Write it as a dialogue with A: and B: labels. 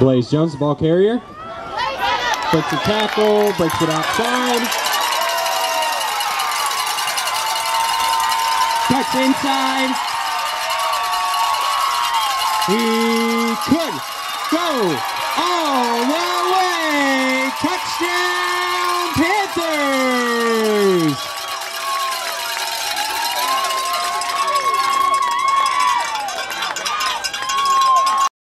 A: Blaise Jones, the ball carrier. Breaks the tackle, breaks it outside. Cuts inside. He could go all the way. Touchdown, Panthers!